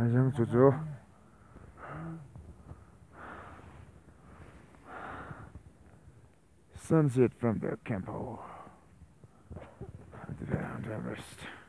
Young Jojo. Sunset from the Campo. The Mount Everest.